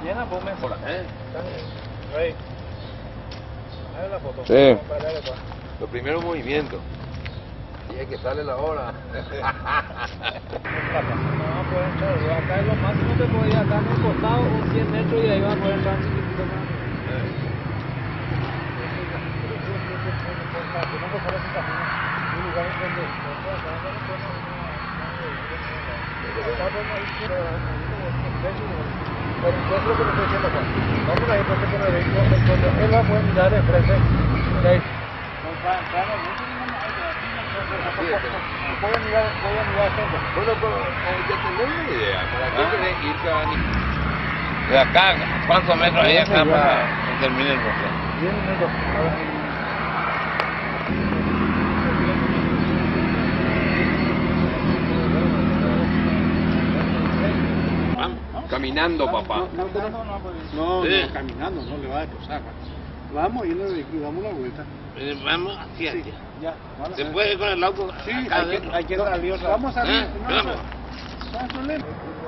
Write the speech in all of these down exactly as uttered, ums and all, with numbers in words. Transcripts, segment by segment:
Llena, ponme. ¿Eh? Rey. Dale la foto. Sí. Los primeros movimientos. Y es que sale la hora. No, puede entrar. Acá es lo máximo que podía. Acá en el costado, un cien metros y ahí va a poder entrar un chiquitito más. Un lugar donde. Pero ¿qué es lo que me estoy diciendo acá? Vamos a ir por ese vehículo, él va a poder mirar de frente. Voy a mirar, voy a mirar frente. Bueno, pero eh, ya tenés una idea. ¿Para qué querés ir cada niño? De acá, ¿cuántos metros hay acá para que termine el bosque? diez minutos. Caminando, papá. No, no, no, Sí. no, caminando, no le va a destrozar. Vamos y le damos la vuelta. Eh, Vamos hacia allá. Ya, ¿Se puede ir con el auto? Sí, acá hay que, adentro? hay que salir otra. Vamos a salir. ¿Eh? No, no, Vamos. no hay problema.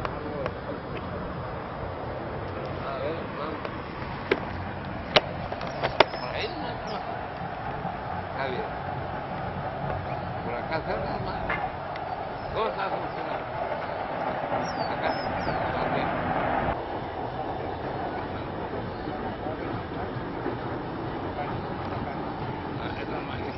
Ahí no, no. Está bien. Por acá cerca más. ¿Dónde está funcionando? Acá. Ok. Ah, esa es la máquina.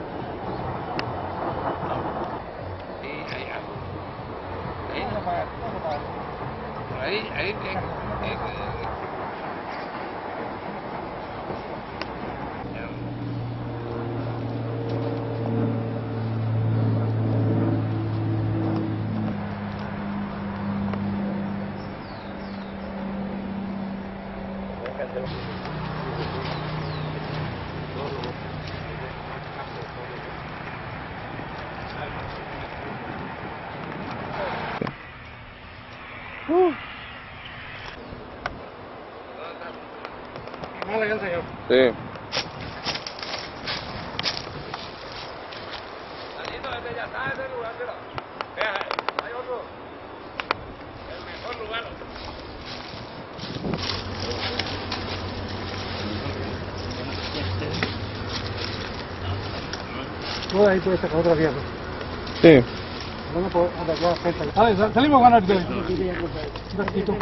Sí, ahí algo. Ahí no. Ahí, ahí tiene que. tiene que- No le señor. Sí. Allí donde ya está ese lugar, pero vea, hay otro. El mejor lugar. No, ahí puede sacar otra vía. Sí. Bueno, pues, hasta acá, frente. A ver, salimos con el un ratito.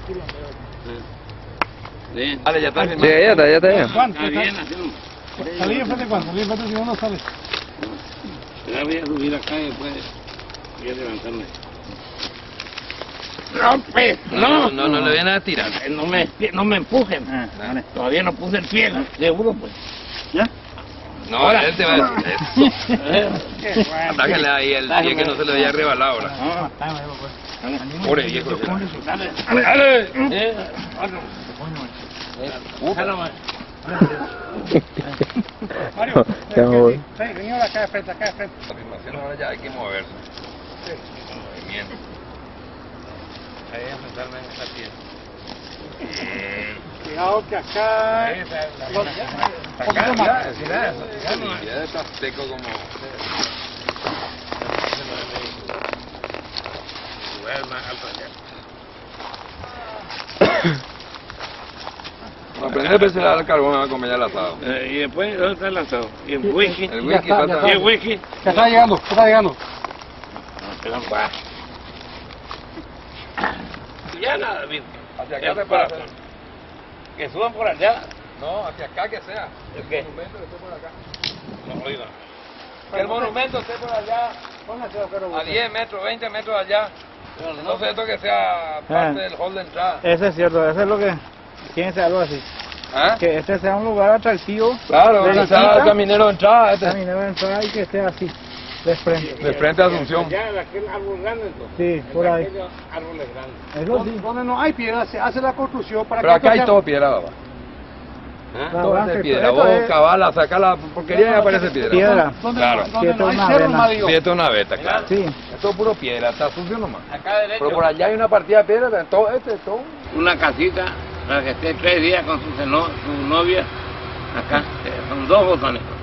Sí. Vale, ya está. Sí, ya está, ya está. Ya. ¿Cuánto? Está bien, así ¿Salí enfrente cuánto? ¿Salí enfrente si uno sale? ya voy a subir acá y después voy a levantarme. No, pues, no. No, no le vienen a tirar. Eh, No me, no me empujen. Ah, vale. Todavía no puse el pie, seguro, pues. ¿Ya? No, él te va a decir eso. Qué bueno. Sáquenle ahí el pie que no se le vaya arriba a la hora. Ah, está bien, pues. Pobre viejo. Dale. ¡Dale! Eh, Mario, Ya me voy. sí, señor, acá de frente, acá de frente. La filmación ahora ya hay que moverse. Con movimiento. Ahí a sentarme en esa pieza. Cuidado que acá... Los- un poquito más. Sí, ya está seco como... Lugar más alto allá. Aprender a empezar al carbón a comer ya el asado. eh, y después, ¿dónde está el asado? ¿Y el whisky? El Ya whisky está, falta... ya ¿Y el whisky? Ya está llegando, ya está llegando. Ya nada, David. Hacia acá El se para. paso. Que suban por allá. No, hacia acá que sea. ¿El qué? monumento que esté por acá. No, oiga. Que el monumento esté por allá, Póngase, doctor. a diez metros, veinte metros allá. No sé esto que sea parte del hall de entrada. Eso es cierto, eso es lo que... Fíjense algo así. ¿Ah? Que este sea un lugar atractivo. Claro, de que sea visita, caminero de entrada. Este. caminero de entrada y que esté así, de frente. De frente a Asunción. Ya, de aquel árbol grande, entonces. Sí, por ahí. Aquellos árboles grandes. Eso sí. Donde, donde no hay piedra, se hace la construcción para Pero que... acá hay haya- todo piedra, papá. Ah, Todo va, es de esto- piedra. esto Vos es- cabala, saca la porquería y aparece piedra. Piedra. Donde, Claro. donde Siete no hay una cerro, vena. no digo. Sí, esto es una beta, claro. Sí. Esto es puro piedra, está sucio nomás. Acá derecho. Pero por allá hay una partida de piedra, todo este, todo. Una casita para que esté tres días con su, seno- su novia. Acá, eh, son dos botones.